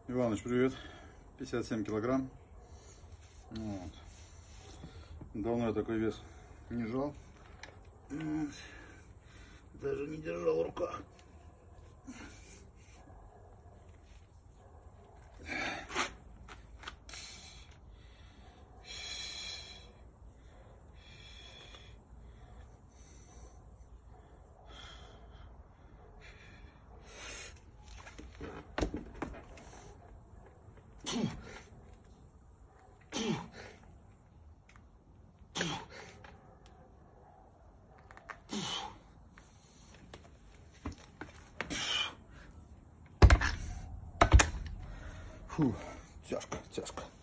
Иваныч, привет. 57 килограмм. Вот. Давно я такой вес не жал. Даже не держал в руках. Фу, тяжко, тяжко.